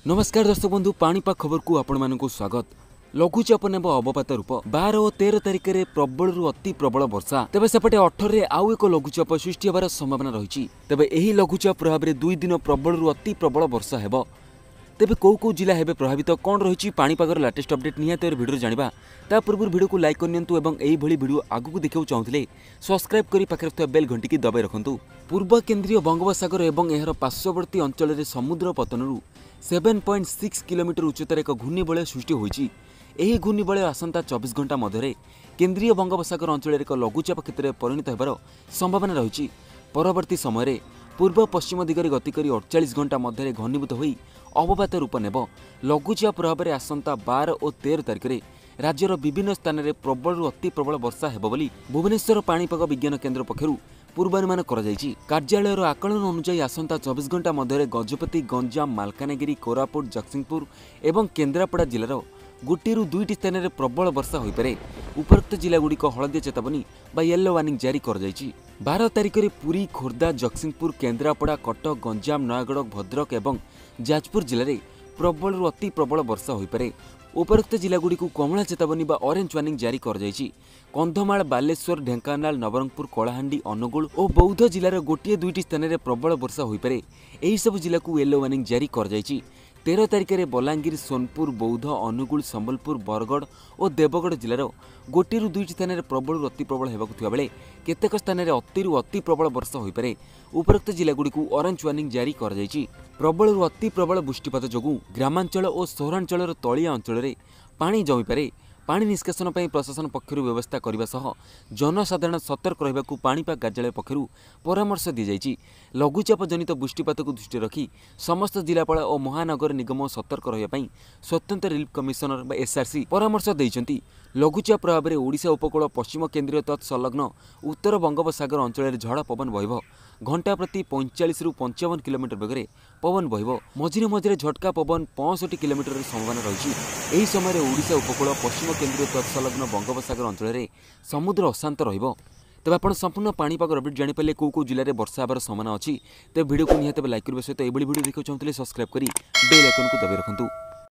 नमस्कार दर्शक बंधु पाणीपाग खबर को आपण मानक स्वागत। लघुचाप नेब अवपात रूप 12 और 13 तारिख में प्रबल रु अति प्रबल वर्षा तेज सेपटे 18 रे आउ एक लघुचाप सृष्टि होबार संभावना रही। तेज यही लघुचाप प्रभाव में 2 दिन प्रबल रु अति प्रबल वर्षा हेब। तेज कौ जिला हेबे प्रभावित कौन रही पाणीपागर लेटेस्ट अपडेट निहाती भिडियो जानिबा ता पूर्व भिडियो को लाइक करनियंतु एवं एही भली भिडियो आगु देखिବାକୁ चाहुथिले सब्सक्राइब करी पाखरे थवा बेल घंटी की दबाई रखंतु। पूर्व केंद्रीय बंगोपसागर एवं एहर पार्श्ववर्ती अंचल में समुद्र पतनरू 7.6 किलोमीटर उच्चतार एक घूर्णिबलय सृष्टि होईछि। एही घूर्णिबलय आसंता 24 घंटा मध्य केंद्रीय बंगोपसागर अंचल एक लघुचाप क्षेत्र में परिणत होबार संभावना रही। परवर्ती समय पूर्व पश्चिम दिगरे गति करी 48 घंटा मध्य घनीभूत होई अवपात रूप नेब। लघुचाप प्रभाव में आसंता 12 और 13 तारिख में राज्यर विभिन्न स्थान में प्रबल अति प्रबल वर्षा हेब बोली भुवनेश्वर पाणीपाग विज्ञान केन्द्र पक्षरु पूर्वानुमान कराଯାଇଛି। कार्यालयर आकलन अनुसार आसंता 24 घंटा मध्य गजपति, गंजाम, मालकानगिरी, कोरापुट, जगतसिंहपुर एवं केन्द्रापड़ा जिलार गोटेरु 2टी स्थान में प्रबल वर्षा होईपारे। उपरोक्त जिलागुड़िक हलदिया चेतावनी बा येलो वार्निंग जारी कराଯାଇଛି। 12 तारिख में पुरी, खोर्धा, जगतसिंहपुर, केन्द्रापड़ा, कटक, गंजाम, नयागढ़, भद्रक एवं जाजपुर जिले में प्रबल अति प्रबल वर्षा होईपारे। उपरोक्त जिलागुड़िक कमला चेतावनी बा ऑरेंज वार्निंग जारी कराଯାଇଛି। कंधमाल, बालेश्वर, ढेंकानाल, नवरंगपुर, कलाहांडी, अनुगुल और बौद्ध जिलार गोटे 2टी स्थान में प्रबल वर्षा होईपारे। एही सब जिला को येलो वार्निंग जारी कराଯାଇଛି। 13 तारिख में बलांगीर, सोनपुर, बौद्ध, अनुगुल, संबलपुर, बरगढ़ और देवगढ़ जिलार गोटेरु 2टी स्थान में प्रबल अति प्रबल होबाकु थिबा बेले केतेक स्थान में अतिरु अति प्रबल वर्षा होईपारे। उपरोक्त जिलागुड़िक ऑरेंज वार्निंग जारी कराଯାଇଛି। प्रबल अति प्रबल वृष्टिपात जोगु ग्रामांचल और सहरांचल तलिया अंचल में पानी जमीपारे। पानी निष्कासन पर प्रशासन पक्षर व्यवस्था करने सह जनसाधारण सतर्क रहा पाणीपाग कार्यालय पक्षर परामर्श दी जाइछि। लघुचाप जनित वृष्टिपात को दृष्टि रखी समस्त जिलापाल और महानगर निगम सतर्क रहा स्वतंत्र रिलीफ कमिशनर एसआरसी परामर्श देइछन्ति। लघुचाप प्रभाव में ओडिशा उपकूल, पश्चिम केन्द्रीय तत्संलग्न उत्तर बंगोपसागर अंचल में झड़ पवन बहिब। घंटा प्रति 45 रु 55 किलोमीटर बेगर पवन बहिब। मझिरे मझिरे झटका पवन 65 किलोमीटर संभावना रही। यही समय ओडिशा उपकूल, पश्चिम केन्द्रीय तत्संलग्न बंगोपसागर अंचल में समुद्र अशांत रहिबो। तेज आप संपूर्ण पाणीपाग अपडेट जानिपारे कौ जिले में वर्षा होबार संभावना अच्छी। तेज वीडियो को निहाती लाइक करने सहित यह वीडियो देखा चाहते सब्सक्राइब करी बेल आइकन को दबाई रखंतु।